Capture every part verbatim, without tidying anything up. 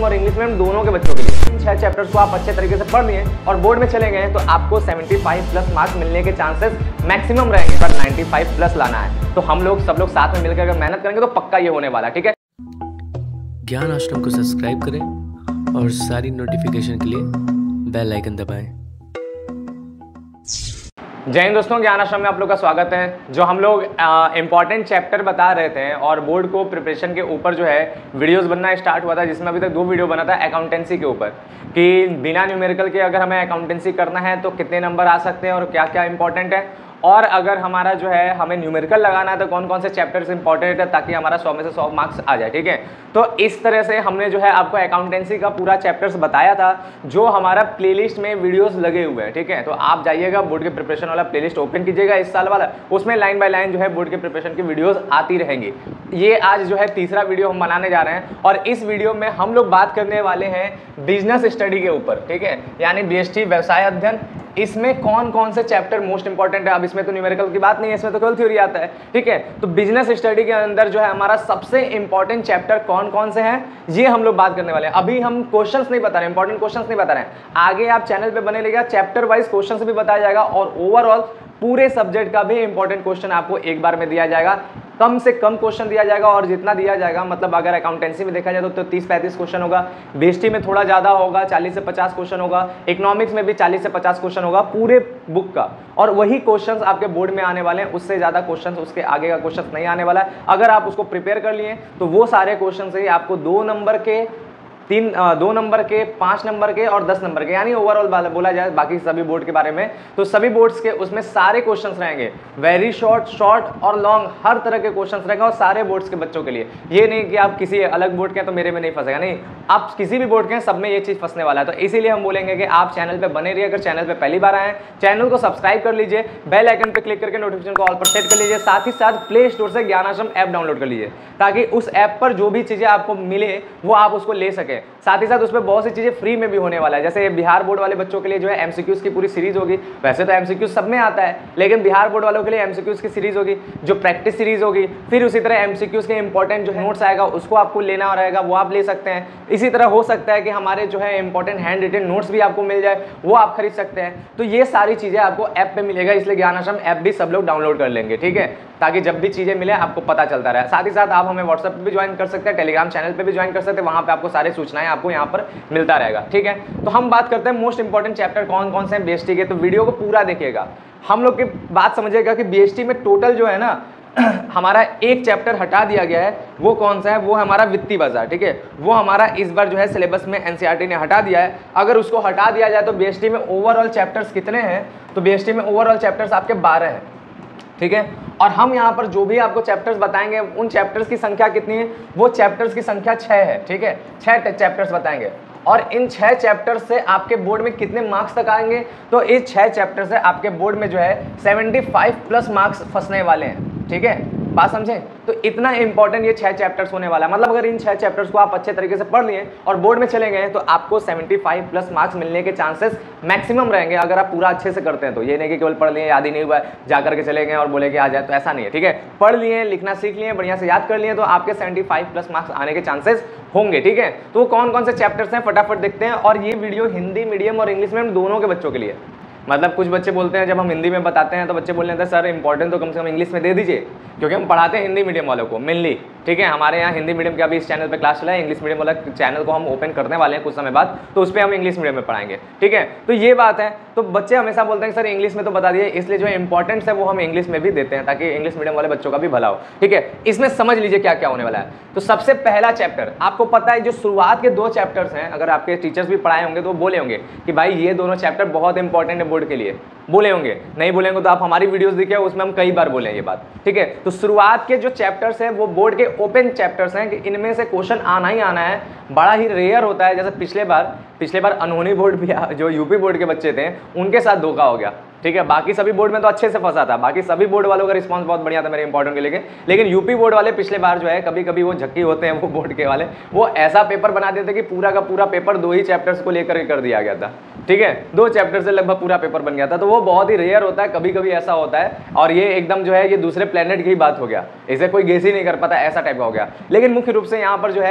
Medium और English medium दोनों के बच्चों के लिए। इन छह चैप्टर्स को आप अच्छे तरीके से पढ़ लिए और बोर्ड में चले गए तो आपको पचहत्तर प्लस मार्क्स मिलने के चांसेस मैक्सिमम रहेंगे, पर पचानवे प्लस लाना है। तो हम लोग सब लोग साथ में मिलकर अगर मेहनत करेंगे तो पक्का ये होने वाला है, ठीक है। ज्ञान आश्रम को सब्सक्राइब करें और सारी नोटिफिकेशन के लिए बेल आइकन दबाएं। जय हिंद दोस्तों, ज्ञान आश्रम में आप लोग का स्वागत है। जो हम लोग इंपॉर्टेंट चैप्टर बता रहे थे और बोर्ड को प्रिपरेशन के ऊपर जो है वीडियोस बनना स्टार्ट हुआ था, जिसमें अभी तक दो वीडियो बना था अकाउंटेंसी के ऊपर कि बिना न्यूमेरिकल के अगर हमें अकाउंटेंसी करना है तो कितने नंबर आ सकते हैं और क्या क्या इंपॉर्टेंट है, और अगर हमारा जो है हमें न्यूमेरिकल लगाना है तो कौन कौन से चैप्टर्स इंपॉर्टेंट है ताकि हमारा सौ में से सौ मार्क्स आ जाए, ठीक है। तो इस तरह से हमने जो है आपको अकाउंटेंसी का पूरा चैप्टर्स बताया था, जो हमारा प्लेलिस्ट में वीडियोस लगे हुए हैं, ठीक है। तो आप जाइएगा बोर्ड के प्रिपरेशन वाला प्लेलिस्ट ओपन कीजिएगा इस साल वाला, उसमें लाइन बाय लाइन जो है बोर्ड के प्रिपरेशन की वीडियोस आती रहेंगी। ये आज जो है तीसरा वीडियो हम बनाने जा रहे हैं और इस वीडियो में हम लोग बात करने वाले हैं बिजनेस स्टडी के ऊपर, ठीक है, यानी बी एस टी व्यवसाय अध्ययन। इसमें कौन कौन से चैप्टर मोस्ट इंपॉर्टेंट है। अब इसमें तो न्यूमेरिकल की बात नहीं है, इसमें तो केवल थ्योरी आता है, ठीक है। तो बिजनेस स्टडी के अंदर जो है हमारा सबसे इंपॉर्टेंट चैप्टर कौन कौन से हैं ये हम लोग बात करने वाले हैं। अभी हम क्वेश्चंस नहीं बता रहे, इंपॉर्टेंट क्वेश्चंस नहीं बता रहे हैं, आगे आप चैनल पे बने रहिएगा, चैप्टर वाइज क्वेश्चंस भी बताया जाएगा और ओवरऑल पूरे सब्जेक्ट का भी इंपॉर्टेंट क्वेश्चन आपको एक बार में दिया जाएगा। कम से कम क्वेश्चन दिया जाएगा और जितना दिया जाएगा, मतलब अगर अकाउंटेंसी में देखा जाए तो तीस पैंतीस क्वेश्चन होगा, बीएसटी में थोड़ा ज़्यादा होगा, चालीस से पचास क्वेश्चन होगा, इकोनॉमिक्स में भी चालीस से पचास क्वेश्चन होगा पूरे बुक का, और वही क्वेश्चंस आपके बोर्ड में आने वाले हैं। उससे ज़्यादा क्वेश्चंस उसके आगे का क्वेश्चन नहीं आने वाला है। अगर आप उसको प्रिपेयर कर लिए तो वो सारे क्वेश्चन से ही आपको दो नंबर के तीन दो नंबर के, पाँच नंबर के और दस नंबर के, यानी ओवरऑल बोला जाए बाकी सभी बोर्ड के बारे में तो सभी बोर्ड्स के उसमें सारे क्वेश्चंस रहेंगे, वेरी शॉर्ट, शॉर्ट और लॉन्ग, हर तरह के क्वेश्चंस रहेंगे और सारे बोर्ड्स के बच्चों के लिए। ये नहीं कि आप किसी अलग बोर्ड के हैं तो मेरे में नहीं फंसेगा, नहीं, आप किसी भी बोर्ड के हैं सब में ये चीज़ फंसने वाला है। तो इसीलिए हम बोलेंगे कि आप चैनल पर बने रहिए। अगर चैनल पर पहली बार आए हैं, चैनल को सब्सक्राइब कर लीजिए, बेल आइकन पर क्लिक करके नोटिफिकेशन को ऑल पर सेट कर लीजिए, साथ ही साथ प्ले स्टोर से ज्ञान आश्रम ऐप डाउनलोड कर लीजिए ताकि उस ऐप पर जो भी चीज़ें आपको मिले वो आप उसको ले सकें। साथ ही साथ उसमें बहुत सी चीजें फ्री में भी होने वाला है, जैसे बिहार बोर्ड वाले बच्चों के लिए जो है एमसीक्यूज की पूरी सीरीज होगी। वैसे तो एमसीक्यूज सब में आता है, लेकिन बिहार बोर्ड वालों के लिए एमसीक्यूज की सीरीज होगी, जो प्रैक्टिस सीरीज होगी। फिर उसी तरह एमसीक्यूज के इंपॉर्टेंट जो नोट्स आएगा उसको आपको लेना रहेगा, वो आप ले सकते हैं। इसी तरह हो सकता है कि हमारे जो है इंपॉर्टेंट हैंड रिटन नोट्स भी आपको मिल जाए, वो आप खरीद सकते हैं। तो ये सारी चीजें आपको ऐप पे मिलेगा, इसलिए ज्ञान आश्रम ऐप भी सब लोग डाउनलोड कर लेंगे, ठीक है, ताकि जब भी चीजें मिले आपको पता चलता रहे। साथ ही साथ आप हमें व्हाट्सएप पे भी ज्वाइन कर सकते हैं, टेलीग्राम चैनल पे भी ज्वाइन कर सकते हैं, वहां पे आपको सारे सूचनाएं आपको यहाँ पर मिलता रहेगा, ठीक है। तो हम बात करते हैं मोस्ट इंपॉर्टेंट चैप्टर कौन कौन से हैं बीएसटी के। तो वीडियो को पूरा देखिएगा, हम लोग की बात समझिएगा कि बीएसटी में टोटल जो है ना हमारा एक चैप्टर हटा दिया गया है। वो कौन सा है? वो हमारा वित्तीय बाजार, ठीक है। वो हमारा इस बार जो है सिलेबस में एनसीईआरटी ने हटा दिया है। अगर उसको हटा दिया जाए तो बीएसटी में ओवरऑल चैप्टर्स कितने हैं? तो बीएसटी में ओवरऑल चैप्टर्स आपके बारह हैं, ठीक है। और हम यहाँ पर जो भी आपको चैप्टर्स बताएंगे उन चैप्टर्स की संख्या कितनी है? वो चैप्टर्स की संख्या छः है, ठीक है, छः चैप्टर्स बताएंगे। और इन छह चैप्टर से आपके बोर्ड में कितने मार्क्स तक आएंगे? तो इस छह चैप्टर से आपके बोर्ड में जो है पचहत्तर प्लस मार्क्स फंसने वाले हैं, ठीक है, बात समझें। तो इतना इंपॉर्टेंट ये छह चैप्टर्स होने वाला है। मतलब अगर इन छह चैप्टर्स को आप अच्छे तरीके से पढ़ लिए और बोर्ड में चले गए तो आपको पचहत्तर प्लस मार्क्स मिलने के चांसेस मैक्सिमम रहेंगे, अगर आप पूरा अच्छे से करते हैं तो। ये नहीं कि केवल पढ़ लिए, याद ही नहीं हुआ, जा करके चले गए और बोले कि आ जाए, तो ऐसा नहीं है, ठीक है। पढ़ लिए, लिखना सीख लिए, बढ़िया से याद कर लिए तो आपके पचहत्तर प्लस मार्क्स आने के चांसेस होंगे, ठीक है। तो कौन कौन से चैप्टर्स हैं फटाफट देखते हैं। और ये वीडियो हिंदी मीडियम और इंग्लिश मीडियम दोनों के बच्चों के लिए। मतलब कुछ बच्चे बोलते हैं जब हम हिंदी में बताते हैं तो बच्चे बोल रहे हैं सर इंपॉर्टेंट तो कम से कम इंग्लिश में दे दीजिए, क्योंकि हम पढ़ाते हैं हिंदी मीडियम वालों को मेनली, ठीक है। हमारे यहाँ हिंदी मीडियम का भी इस चैनल पे क्लास चला है, इंग्लिश मीडियम वाला चैनल को हम ओपन करने वाले हैं कुछ समय बाद, तो उस पर हम इंग्लिश मीडियम में पढ़ाएंगे, ठीक है। तो ये बात है। तो बच्चे हमेशा बोलते हैं सर इंग्लिश में तो बता दिए, इसलिए जो इंपॉर्टेंट्स है वो हम इंग्लिश में भी देते हैं ताकि इंग्लिश मीडियम वाले बच्चों का भी भला हो, ठीक है। इसमें समझ लीजिए क्या क्या होने वाला है। तो सबसे पहला चैप्टर आपको पता है, जो शुरुआत के दो चैप्टर्स हैं, अगर आपके टीचर्स भी पढ़ाए होंगे तो वो बोले होंगे कि भाई ये दोनों चैप्टर बहुत इंपॉर्टेंट है बोर्ड के लिए, बोले होंगे। नहीं बोलेंगे तो आप हमारी वीडियोस देखिए, उसमें हम कई बार बोले ये बात, ठीक है। तो शुरुआत के जो चैप्टर्स हैं वो बोर्ड के ओपन चैप्टर्स हैं कि इनमें से क्वेश्चन आना ही आना है, बड़ा ही रेयर होता है। जैसे पिछले बार पिछले बार अनहोनी बोर्ड भी, जो यूपी बोर्ड के बच्चे थे उनके साथ धोखा हो गया, ठीक है। बाकी सभी बोर्ड में तो अच्छे से फंसा था, बाकी सभी बोर्ड वालों का रिस्पांस बहुत बढ़िया था मेरे इंपॉर्टेंट के लिए, लेकिन यूपी बोर्ड वाले पिछले बार जो है कभी कभी वो झक्की होते हैं वो बोर्ड के वाले, वो ऐसा पेपर बना देते थे कि पूरा का पूरा पेपर दो ही चैप्टर्स को लेकर कर दिया गया था, ठीक है। दो चैप्टर से लगभग पूरा पेपर बन गया था। तो वो बहुत ही रेयर होता है, कभी कभी ऐसा होता है। और ये एकदम जो है ये दूसरे प्लेनेट की बात हो गया, इसे कोई गेस ही नहीं कर पाता, ऐसा टाइप का हो गया। लेकिन मुख्य रूप से यहाँ पर जो है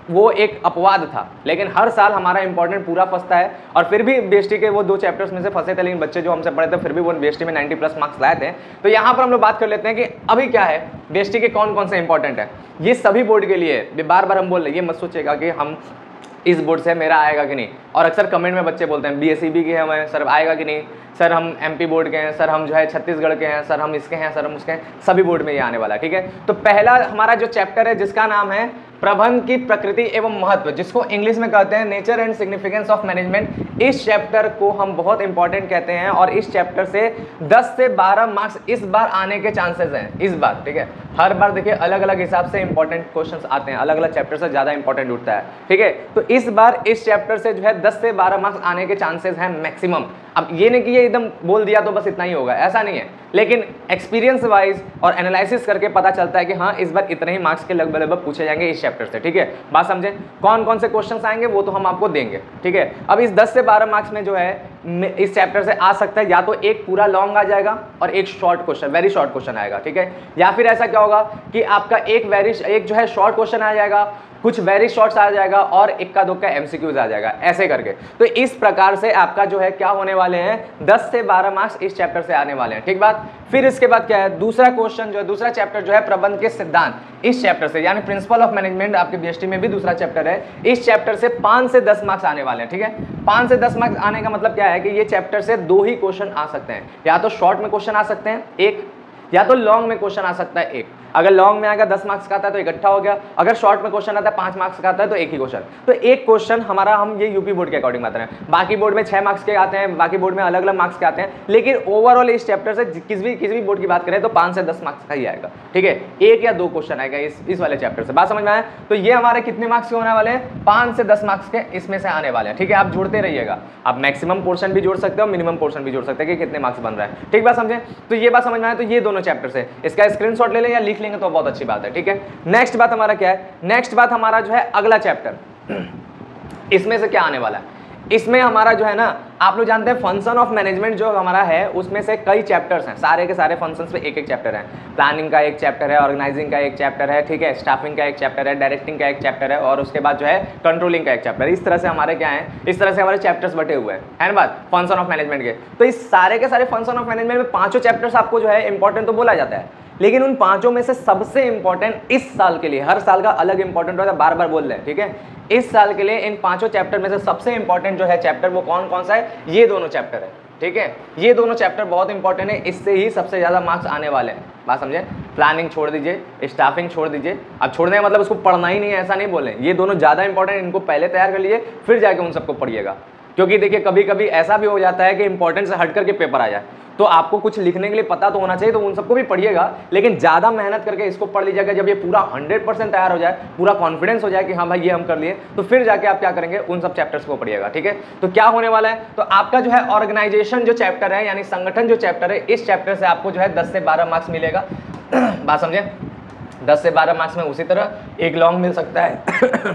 वो एक अपवाद था, लेकिन हर साल हमारा इंपॉर्टेंट पूरा फंसता है और फिर भी बीएसटी के वो दो चैप्टर्स में से फंसे थे, लेकिन बच्चे जो हमसे पढ़े थे फिर भी वो बीएसटी में नाइंटी प्लस मार्क्स लाए थे। तो यहाँ पर हम लोग बात कर लेते हैं कि अभी क्या है बीएसटी के कौन कौन से इंपॉर्टेंट है। ये सभी बोर्ड के लिए बार बार हम बोल रहे हैं, ये मत सोचेगा कि हम इस बोर्ड से मेरा आएगा कि नहीं, और अक्सर कमेंट में बच्चे बोलते हैं बीएसईबी के हमें सर आएगा कि नहीं, सर हम एमपी बोर्ड के हैं, सर हम जो है छत्तीसगढ़ के हैं, सर हम इसके हैं, सर हम उसके हैं, सभी बोर्ड में ये आने वाला है। ठीक है, तो पहला हमारा जो चैप्टर है जिसका नाम है प्रबंध की प्रकृति एवं महत्व, जिसको इंग्लिश में कहते हैं nature and significance of management. इस चैप्टर को हम बहुत इंपॉर्टेंट कहते हैं और इस चैप्टर से दस से बारह मार्क्स इस बार आने के चांसेस हैं इस बार। ठीक है, हर बार देखिए अलग अलग हिसाब से इंपॉर्टेंट क्वेश्चंस आते हैं, अलग अलग चैप्टर से ज़्यादा इंपॉर्टेंट उठता है। ठीक है, तो इस बार इस चैप्टर से जो है दस से बारह मार्क्स आने के चांसेस हैं मैक्सिमम। अब ये नहीं कि ये एकदम बोल दिया तो बस इतना ही होगा, ऐसा नहीं है, लेकिन एक्सपीरियंस वाइज और एनालिसिस करके पता चलता है कि हाँ इस बार इतने ही मार्क्स के लगभग लगभग पूछे जाएंगे इस चैप्टर से। ठीक है, बात समझे, कौन कौन से क्वेश्चंस आएंगे वो तो हम आपको देंगे। ठीक है, अब इस दस से बारह मार्क्स में जो है इस चैप्टर से आ सकता है या तो एक पूरा लॉन्ग आ जाएगा और एक short question, very short question आएगा। ठीक है, या फिर ऐसा क्या होगा कि आपका एक वेरी एक जो है शॉर्ट क्वेश्चन आ जाएगा, कुछ वेरी शॉर्ट्स आ जाएगा और इक्का दुक्का एमसीक्यूज आ जाएगा, ऐसे करके। तो इस प्रकार से आपका जो है क्या होने वाले हैं दस से बारह मार्क्स इस चैप्टर से आने वाले हैं। ठीक बात, फिर इसके बाद क्या है दूसरा क्वेश्चन जो है, दूसरा चैप्टर जो है प्रबंध के सिद्धांत, इस चैप्टर से यानी प्रिंसिपल ऑफ मैनेजमेंट आपके बीएसटी में भी दूसरा चैप्टर है, इस चैप्टर से पांच से दस मार्क्स आने वाले हैं। ठीक है, पांच से दस मार्क्स आने का मतलब क्या है कि ये चैप्टर से दो ही क्वेश्चन आ सकते हैं, या तो शॉर्ट में क्वेश्चन आ सकते हैं एक, या तो लॉन्ग में क्वेश्चन आ सकता है एक। अगर लॉन्ग में आएगा दस मार्क्स का आता है तो इकट्ठा हो गया, अगर शॉर्ट में क्वेश्चन आता है पांच मार्क्स का आता है तो एक ही क्वेश्चन। तो एक क्वेश्चन हमारा, हम ये यूपी बोर्ड के अकॉर्डिंग बता रहे हैं, बाकी बोर्ड में छह मार्क्स के आते हैं, बाकी बोर्ड में अलग अलग मार्क्स के आते हैं, लेकिन ओवरऑल इस चैप्टर से किसी भी किसी भी बोर्ड की बात करें तो पांच से दस मार्क्स का ही आएगा। ठीक है, एक या दो क्वेश्चन आएगा इस इस वाले चैप्टर से, बात समझ में आया। तो ये हमारे कितने मार्क्स के होने वाले हैं, पांच से दस मार्क्स के इसमें से आने वाले हैं। ठीक है, आप जोड़ते रहिएगा, आप मैक्सिमम पोर्शन भी जोड़ सकते हो, मिनिमम पोर्शन भी जोड़ सकते हैं कि कितने मार्क्स बन रहा है। ठीक बात समझे, तो ये बात समझ में आया। तो ये दोनों चैप्टर से इसका स्क्रीनशॉट ले लें या लिख लेंगे तो बहुत अच्छी बात है। ठीक है, नेक्स्ट बात हमारा क्या है, नेक्स्ट बात हमारा जो है अगला चैप्टर, इसमें से क्या आने वाला है, इसमें हमारा जो है ना, आप लोग जानते हैं फंक्शन ऑफ मैनेजमेंट जो हमारा है उसमें से कई चैप्टर्स हैं, सारे के सारे फंक्शंस पे एक एक चैप्टर है। प्लानिंग का एक चैप्टर है, ऑर्गेनाइजिंग का एक चैप्टर है, ठीक है, स्टाफिंग का एक चैप्टर है, डायरेक्टिंग का एक चैप्टर है, और उसके बाद जो है कंट्रोलिंग का एक चैप्टर है। इस तरह से हमारे क्या है, इस तरह से हमारे चैप्टर्स बटे हुए हैं, है ना बात, फंक्शन ऑफ मैनेजमेंट के। तो इस सारे के सारे फंक्शन ऑफ मैनेजमेंट में पांचों चैप्टर्स आपको जो है इंपॉर्टेंट तो बोला जाता है, लेकिन उन पांचों में से सबसे इंपॉर्टेंट इस साल के लिए, हर साल का अलग इंपॉर्टेंट होता है, बार बार बोल रहे हैं। ठीक है, इस साल के लिए इन पांचों चैप्टर में से सबसे इंपॉर्टेंट जो है चैप्टर वो कौन कौन सा है, ये दोनों चैप्टर है। ठीक है, ये दोनों चैप्टर बहुत इंपॉर्टेंट है, इससे ही सबसे ज्यादा मार्क्स आने वाले हैं, बात समझे। प्लानिंग छोड़ दीजिए, स्टाफिंग छोड़ दीजिए, अब छोड़ने का मतलब उसको पढ़ना ही नहीं है ऐसा नहीं बोले, ये दोनों ज्यादा इंपॉर्टेंट, इनको पहले तैयार कर लीजिए फिर जाके उन सबको पढ़िएगा। क्योंकि देखिए कभी कभी ऐसा भी हो जाता है कि इंपॉर्टेंट से हट करके पेपर आ जाए, तो आपको कुछ लिखने के लिए पता तो होना चाहिए, तो उन सबको भी पढ़िएगा, लेकिन ज़्यादा मेहनत करके इसको पढ़ लीजिएगा। जब ये पूरा हंड्रेड परसेंट तैयार हो जाए, पूरा कॉन्फिडेंस हो जाए कि हाँ भाई ये हम कर लिए, तो फिर जाके आप क्या करेंगे, उन सब चैप्टर्स को पढ़िएगा। ठीक है, तो क्या होने वाला है, तो आपका जो है ऑर्गेनाइजेशन जो चैप्टर है, यानी संगठन जो चैप्टर है, इस चैप्टर से आपको जो है दस से बारह मार्क्स मिलेगा। बात समझे, दस से बारह मार्क्स में उसी तरह एक लॉन्ग मिल सकता है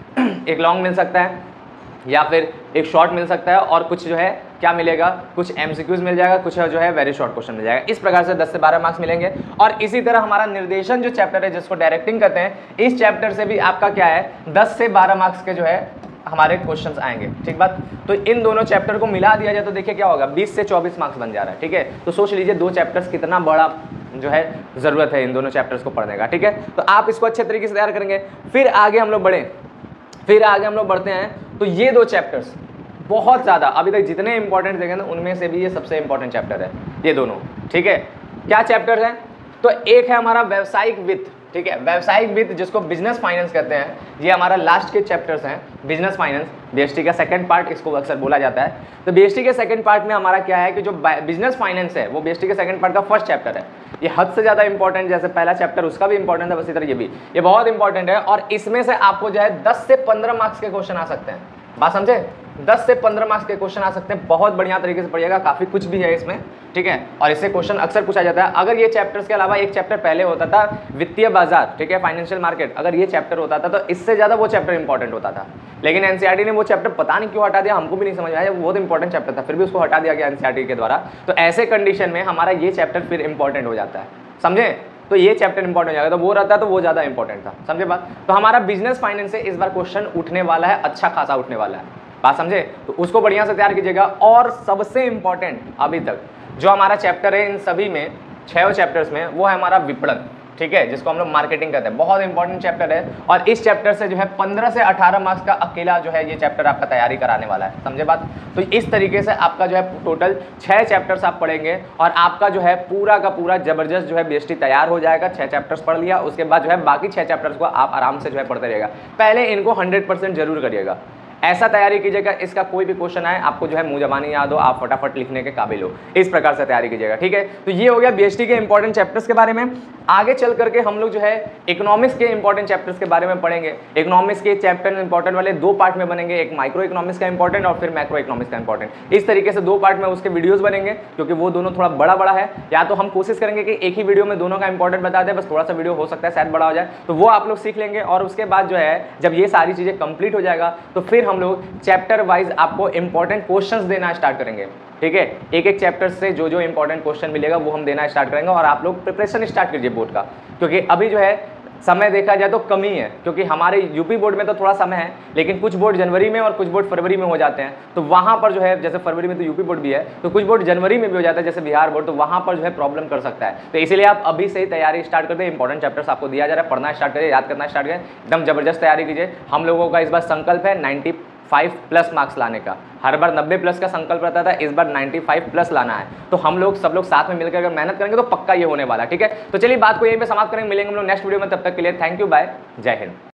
एक लॉन्ग मिल सकता है या फिर एक शॉर्ट मिल सकता है, और कुछ जो है क्या मिलेगा, कुछ एमसीक्यूज मिल जाएगा, कुछ जो है वेरी शॉर्ट क्वेश्चन मिल जाएगा। इस प्रकार से दस से बारह मार्क्स मिलेंगे। और इसी तरह हमारा निर्देशन जो चैप्टर है, जिसको डायरेक्टिंग कहते हैं, इस चैप्टर से भी आपका क्या है, दस से बारह मार्क्स के जो है हमारे क्वेश्चंस आएंगे। ठीक बात, तो इन दोनों चैप्टर को मिला दिया जाए तो देखिए क्या होगा, बीस से चौबीस मार्क्स बन जा रहा है। ठीक है, तो सोच लीजिए दो चैप्टर्स कितना बड़ा जो है जरूरत है इन दोनों चैप्टर्स को पढ़ने का। ठीक है, तो आप इसको अच्छे तरीके से तैयार करेंगे। फिर आगे हम लोग बढ़े फिर आगे हम लोग बढ़ते हैं, तो ये दो चैप्टर्स बहुत ज़्यादा अभी तक जितने इंपॉर्टेंट देखे ना, उनमें से भी ये सबसे इंपॉर्टेंट चैप्टर है ये दोनों। ठीक है, क्या चैप्टर है, तो एक है हमारा व्यवसायिक वित्त। ठीक है, व्यवसायिक वित्त जिसको बिजनेस फाइनेंस कहते हैं, ये हमारा लास्ट के चैप्टर्स हैं। बिजनेस फाइनेंस बीएसटी का सेकंड पार्ट इसको अक्सर बोला जाता है। तो बीएसटी के सेकंड पार्ट में हमारा क्या है कि जो बिजनेस फाइनेंस है वो बीएसटी के सेकंड पार्ट का फर्स्ट चैप्टर है। ये हद से ज़्यादा इंपॉर्टेंट, जैसे पहला चैप्टर उसका भी इंपॉर्टेंट है, बस इसी तरह ये भी ये बहुत इंपॉर्टेंट है। और इसमें से आपको जो है दस से पंद्रह मार्क्स के क्वेश्चन आ सकते हैं, बात समझे, दस से पंद्रह मार्क्स के क्वेश्चन आ सकते हैं। बहुत बढ़िया तरीके से पढ़िएगा, काफ़ी कुछ भी है इसमें। ठीक है, और इससे क्वेश्चन अक्सर पूछा जाता है। अगर ये चैप्टर्स के अलावा एक चैप्टर पहले होता था वित्तीय बाजार, ठीक है, फाइनेंशियल मार्केट, अगर ये चैप्टर होता था तो इससे ज़्यादा वो चैप्टर इंपॉर्टेंट होता था। लेकिन एनसीईआरटी ने वो चैप्टर पता नहीं क्यों हटा दिया, हमको भी नहीं समझ आया, वो बहुत इंपॉर्टेंट चैप्टर था, फिर भी उसको हटा दिया गया एनसीईआरटी के द्वारा। तो ऐसे कंडीशन में हमारा ये चैप्टर फिर इंपॉर्टेंट हो जाता है, समझे। तो ये चैप्टर इंपॉर्टेंट हो जाएगा, तो वो रहता तो वो ज़्यादा इंपॉर्टेंट था, समझे बात। तो हमारा बिजनेस फाइनेंस से इस बार क्वेश्चन उठने वाला है, अच्छा खासा उठने वाला है, बात समझे। तो उसको बढ़िया से तैयार कीजिएगा। और सबसे इंपॉर्टेंट अभी तक जो हमारा चैप्टर है इन सभी में, छह चैप्टर्स में, वो है हमारा विपणन, ठीक है, जिसको हम लोग मार्केटिंग कहते हैं। बहुत इंपॉर्टेंट चैप्टर है और इस चैप्टर से जो है पंद्रह से अठारह मार्क्स का अकेला जो है ये चैप्टर आपका तैयारी कराने वाला है, समझे बात। तो इस तरीके से आपका जो है टोटल छह चैप्टर्स आप पढ़ेंगे और आपका जो है पूरा का पूरा जबरदस्त जो है बीएसटी तैयार हो जाएगा। छह चैप्टर्स पढ़ लिया, उसके बाद जो है बाकी छह चैप्टर्स को आप आराम से जो है पढ़ते रहिएगा। पहले इनको हंड्रेड परसेंट जरूर करिएगा, ऐसा तैयारी कीजिएगा इसका कोई भी क्वेश्चन आए आपको जो है मुंह जबानी याद हो, आप फटाफट लिखने के काबिल हो, इस प्रकार से तैयारी कीजिएगा, ठीक है। तो ये हो गया बीएसटी के इंपॉर्टेंट चैप्टर्स के बारे में। आगे चल करके हम लोग जो है इकोनॉमिक्स के इंपॉर्टेंट चैप्टर्स के बारे में पढ़ेंगे। इकोनॉमिक्स के चैप्टर इंपॉर्टेंट वाले दो पार्ट में बनेंगे, एक माइक्रो इकोनॉमिक्स का इंपॉर्टेंट और फिर मैक्रो इकोनॉमिक्स का इंपॉर्टेंट। इस तरीके से दो पार्ट में उसके वीडियोस बनेंगे, क्योंकि वो दोनों थोड़ा बड़ा बड़ा है। या तो हम कोशिश करेंगे कि एक ही वीडियो में दोनों का इंपॉर्टेंट बता दें, बस थोड़ा सा वीडियो हो सकता है शायद बड़ा हो जाए, तो वो आप लोग सीख लेंगे। और उसके बाद जो है जब ये सारी चीजें कंप्लीट हो जाएगा तो फिर हम लोग चैप्टर वाइज आपको इंपॉर्टेंट क्वेश्चंस देना स्टार्ट करेंगे, ठीक है। एक एक चैप्टर से जो जो इंपॉर्टेंट क्वेश्चन मिलेगा वो हम देना स्टार्ट करेंगे और आप लोग प्रिपरेशन स्टार्ट कीजिए बोर्ड का, क्योंकि अभी जो है समय देखा जाए तो कमी है, क्योंकि हमारे यूपी बोर्ड में तो थोड़ा समय है, लेकिन कुछ बोर्ड जनवरी में और कुछ बोर्ड फरवरी में हो जाते हैं। तो वहाँ पर जो है जैसे फरवरी में तो यूपी बोर्ड भी है, तो कुछ बोर्ड जनवरी में भी हो जाता है जैसे बिहार बोर्ड, तो वहाँ पर जो है प्रॉब्लम कर सकता है। तो इसीलिए आप अभी से ही तैयारी स्टार्ट कर दें। इंपॉर्टेंट चैप्टर्स आपको दिया जा रहा है, पढ़ना स्टार्ट करिए, याद करना स्टार्ट करें, एकदम जबरदस्त तैयारी कीजिए। हम लोगों का इस बार संकल्प है नाइन्टी फाइव प्लस मार्क्स लाने का। हर बार नब्बे प्लस का संकल्प रहता था, इस बार पचानवे प्लस लाना है। तो हम लोग सब लोग साथ में मिलकर अगर मेहनत करेंगे तो पक्का ये होने वाला है, ठीक है। तो चलिए बात को यहीं पे समाप्त करेंगे, मिलेंगे हम लोग नेक्स्ट वीडियो में, तब तक के लिए थैंक यू, बाय, जय हिंद।